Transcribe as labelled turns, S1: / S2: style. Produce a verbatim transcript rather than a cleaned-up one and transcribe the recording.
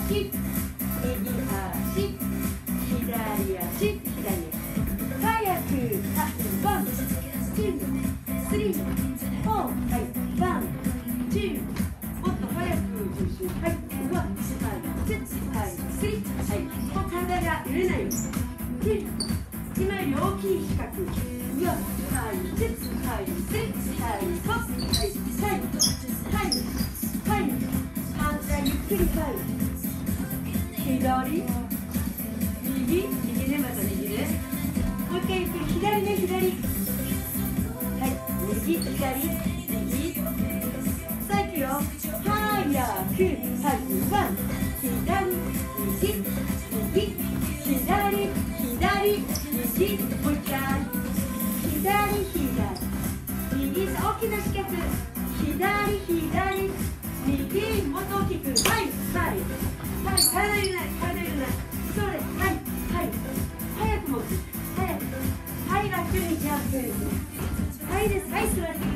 S1: 右足、左足、左早く、ワン、ツー、スリー、フォー、はい、ワン、ツー、もっと早く、はい、ワン、ツー、はい、スリー、はい、もう体が揺れないよ。今より大きい比較。ワン、はい、ツー、はい、スリー、はい、フォー、はい、はい、はい、はい、反対ゆっくり、はい。左、右、右ね、また右ね。もう一回ゆっくり、左ね、左。はい、右、左、右。さあ、いくよ。早く、はい、ワン、左、右、右、左、左、右、もう一回。左、左、右、大きな四角。左、左、右、もっと大きく。はい、はい。はい、体入れない、体入れない。それ、はい、はい。早く持つ。早く。はい、楽にジャンプ。はいです。はい、座り。